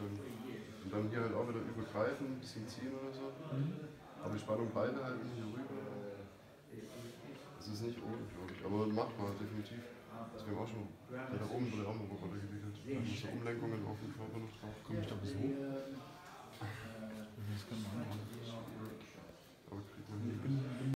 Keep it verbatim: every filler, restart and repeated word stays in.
vorstellen. Und dann hier halt auch wieder übergreifen, ein bisschen ziehen oder so. Mhm. Aber die Spannung beibehalten hier rüber. Es ist nicht ungefährlich, aber machbar, definitiv. Das wäre auch schon, da oben wurde auch mal Roboter gewickelt. Da haben so Umlenkungen auf den Körper noch drauf. Komme ich doch